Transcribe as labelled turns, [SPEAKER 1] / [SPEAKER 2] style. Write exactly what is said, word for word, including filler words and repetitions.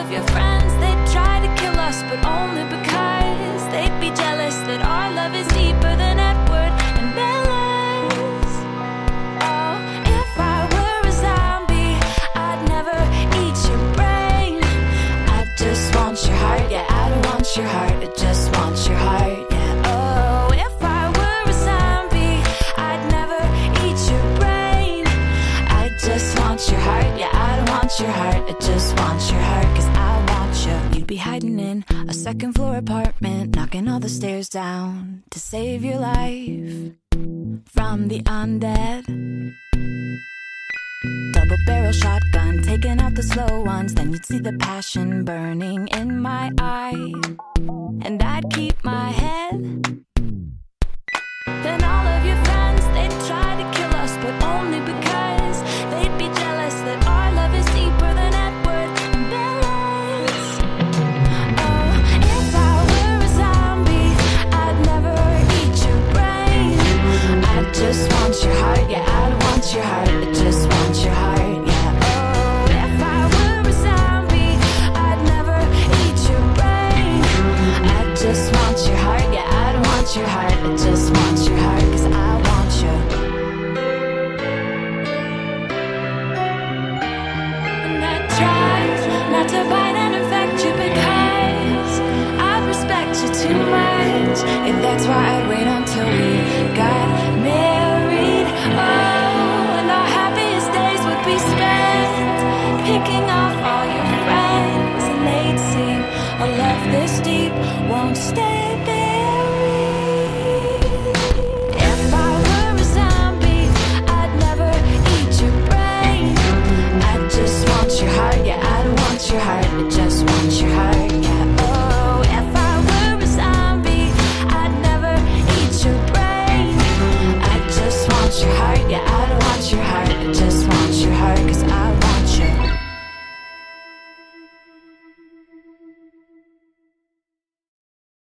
[SPEAKER 1] of your friends, they'd try to kill us, but only because they'd be jealous that our love is deeper than Edward and Bella's. Oh, if I were a zombie, I'd never eat your brain. I just want your heart, yeah, I don't want your heart, I just want your heart, yeah. Oh, if I were a zombie, I'd never eat your brain. I just want your heart, yeah, I don't want your heart, I just want your heart, cause I want you. You'd be hiding in a second floor apartment, knocking all the stairs down to save your life from the undead. Double barrel shotgun, taking out the slow ones. Then you'd see the passion burning in my eye, and I'd keep my head. Then all of your friends, they'd try to kill us, but only because